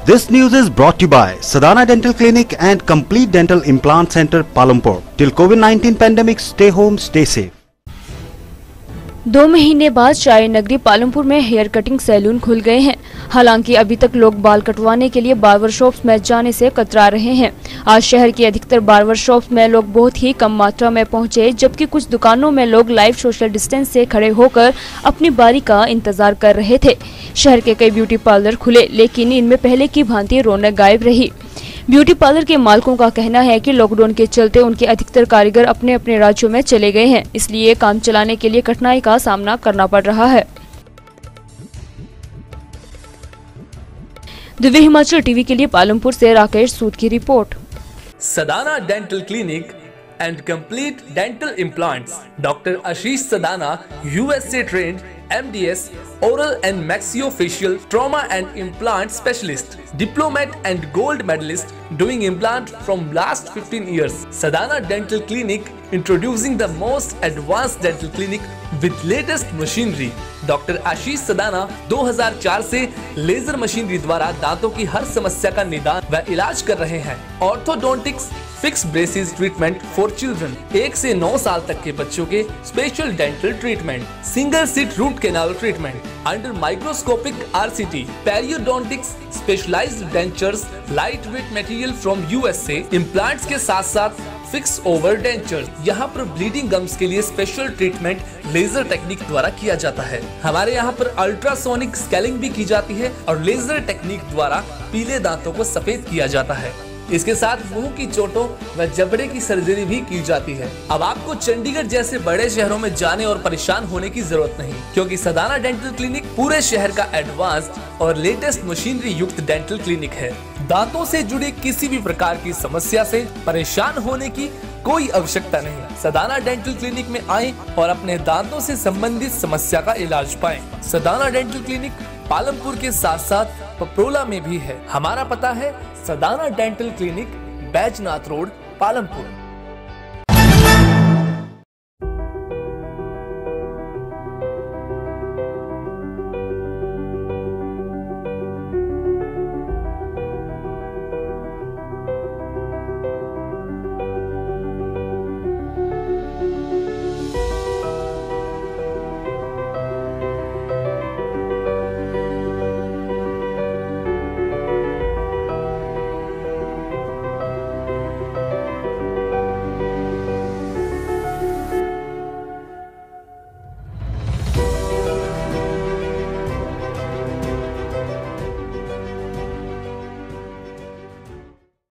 This news is brought to you by Sadhana Dental Clinic and Complete Dental Implant Center, Palampur. Till COVID-19 pandemic, stay home, stay safe. 2 महीने बाद चाय नगरी पालमपुर में hair cutting salon खुल गए हैं। हालांकि अभी तक लोग बाल कटवाने के लिए बार्बर शॉप्स में जाने से कतरा रहे हैं। आज शहर की अधिकतर बार्बर शॉप्स में लोग बहुत ही कम मात्रा में पहुंचे, जबकि कुछ दुकानों में लोग लाइव सोशल डिस्टेंस से खड़े होकर अपनी बारी का इंतजार कर रहे थे। शहर के कई ब्यूटी पार्लर खुले, लेकिन इनमें पहले की भांति रौनक गायब रही। ब्यूटी पार्लर के मालिकों का कहना है कि लॉकडाउन के चलते उनके अधिकतर कारीगर अपने अपने राज्यों में चले गए हैं, इसलिए काम चलाने के लिए कठिनाई का सामना करना पड़ रहा है। दिव्य हिमाचल टीवी के लिए पालमपुर से राकेश सूद की report. Sadana dental clinic and complete dental implants. Doctor Ashish Sadana, USA trained MDS, oral and maxillofacial trauma and implant specialist, diplomat and gold medalist, doing implant from last 15 years. Sadhana Dental Clinic introducing the most advanced dental clinic with latest machinery. Doctor Ashish Sadana 2004 से laser machinery द्वारा दांतों की हर समस्या का निदान व इलाज कर रहे हैं। Orthodontics, fix braces treatment for children, 1 से 9 साल तक के बच्चों के special dental treatment, single seat root canal treatment under microscopic RCT, periodontics, specialised dentures, light weight material from USA, implants के साथ साथ फिक्स ओवर डेंचर। यहाँ पर ब्लीडिंग गम्स के लिए स्पेशल ट्रीटमेंट लेजर टेक्निक द्वारा किया जाता है। हमारे यहाँ पर अल्ट्रासोनिक स्केलिंग भी की जाती है और लेजर टेक्निक द्वारा पीले दांतों को सफेद किया जाता है। इसके साथ मुंह की चोटों व जबड़े की सर्जरी भी की जाती है। अब आपको चंडीगढ़ जैसे बड़े शहरों में जाने और परेशान होने की जरूरत नहीं, क्योंकि सदाना डेंटल क्लिनिक पूरे शहर का एडवांस्ड और लेटेस्ट मशीनरी युक्त डेंटल क्लिनिक है। दांतों से जुड़े किसी भी प्रकार की समस्या से परेशान होने की कोई आवश्यकता नहीं। सदाना डेंटल क्लिनिक में आएं और अपने दांतों से संबंधित समस्या का इलाज पाएं। सदाना डेंटल क्लिनिक पालमपुर के साथ साथ पपरोला में भी है। हमारा पता है Sadana dental clinic, Baijnath road, Palampur.